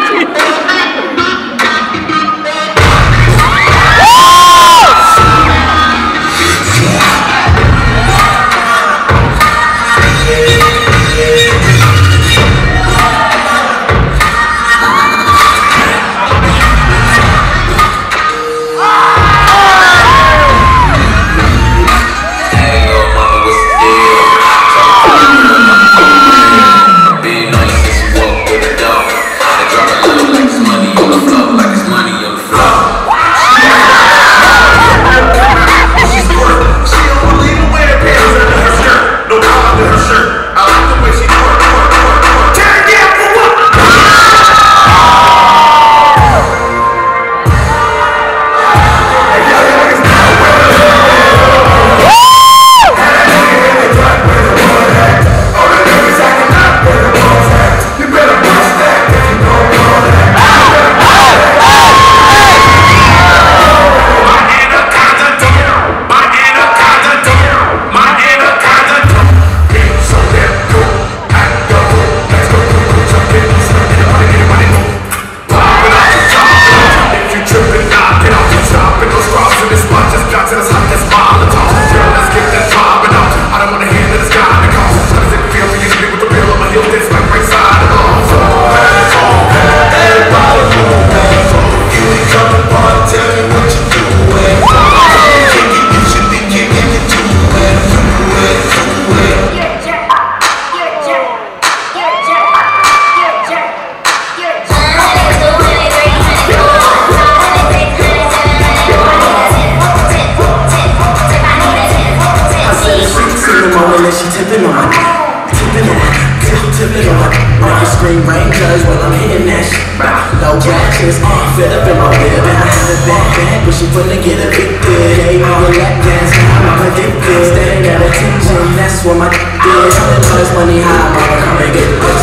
Green Rangers while I'm hitting that shit. No ratchets, fed up in my whip. And I have a backpack, but she wanna get evicted. Hey, my lap dance, I'm addicted. Staying at attention, that's what my d is. Trying to money high, mama, come and get this.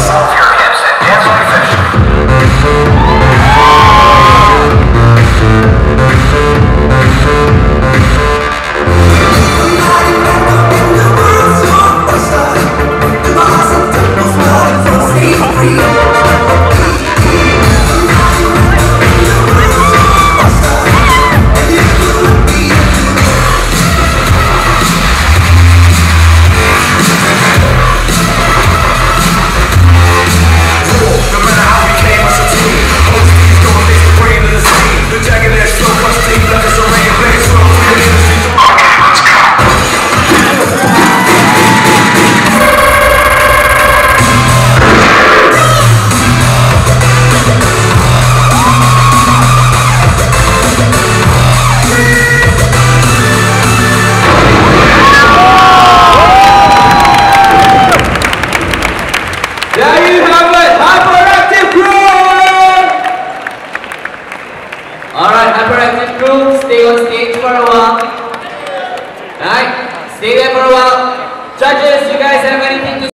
There you have it, Hyperactive Crew! Alright, Hyperactive Crew, stay on stage for a while. Alright, stay there for a while. Judges, you guys have anything to